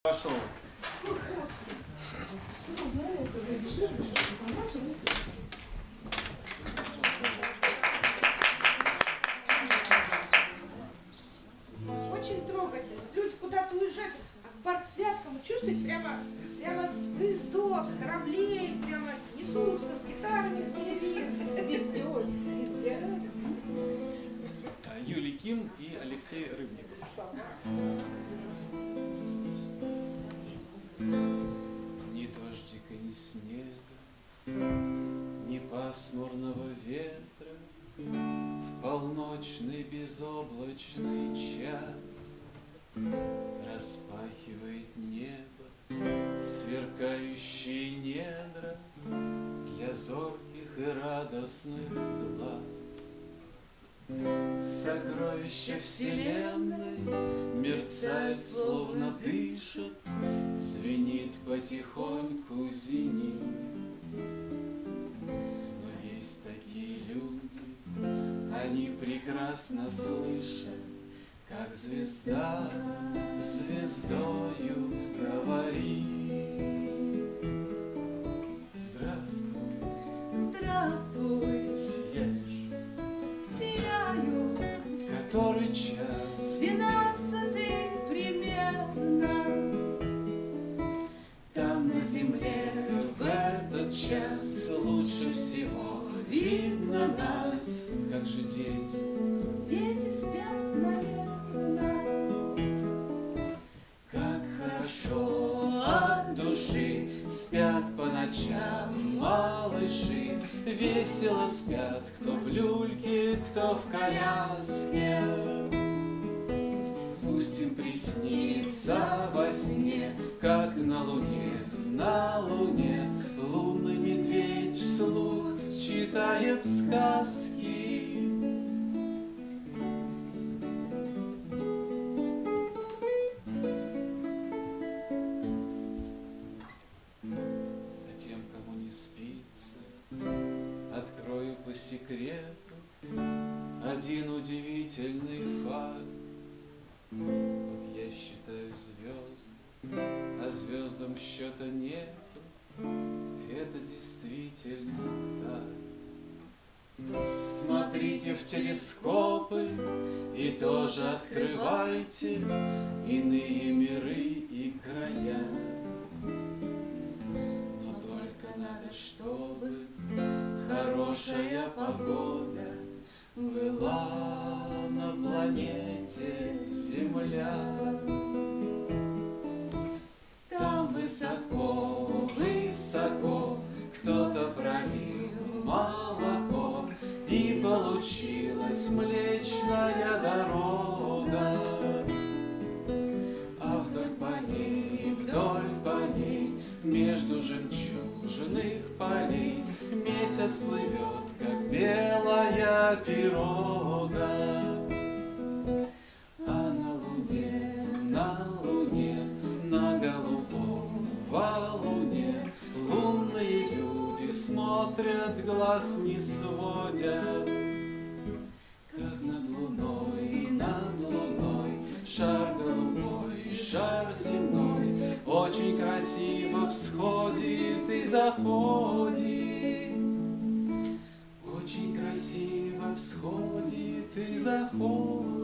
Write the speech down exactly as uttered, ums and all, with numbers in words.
Пошел. Очень трогательно. Люди куда-то уезжают, а к бортсвяткам чувствуете, прямо, прямо с поездов, с кораблей, прямо несутся с гитарами, с телевизором. Везде. Юлий Ким и Алексей Рыбников. Ни дождика, ни снега, ни пасмурного ветра, в полночный безоблачный час распахивает небо сверкающие недра для зорких и радостных глаз. Сокровища вселенной мерцают, словно дышат, звенит потихоньку зенит. Но есть такие люди, они прекрасно слышат, как звезда звездою говорит. Здравствуй, Здравствуй, сияешь, сияю, который час? двенадцатый примерно. Там на земле в этот час лучше всего видно нас. Как же дети, Дети спят, наверное. как хорошо от души спят по ночам малыши. Весело спят, кто в люльке, кто в коляске. Пусть им приснится во сне, как на луне, на луне лунный медведь вслух читает сказки. А тем, кому не спится, открою по секрету один удивительный факт. Вот я считаю звезды, а звездам счета нету. Это действительно так. Смотрите в телескопы и тоже открывайте иные миры и края. Но только надо, чтобы хорошая погода была на планете Земля. Там высоко, высоко кто-то пролил молоко, и получилась Млечная Дорога. А вдоль по ней, вдоль по ней, между жемчужных полей месяц плывет, как белая пирога. А на луне, на луне, на голубом валуне лунные люди смотрят, глаз не сводят. Как над луной, над луной шар голубой, шар земной очень красиво всходит и заходит. Очень красиво всходит и заходит.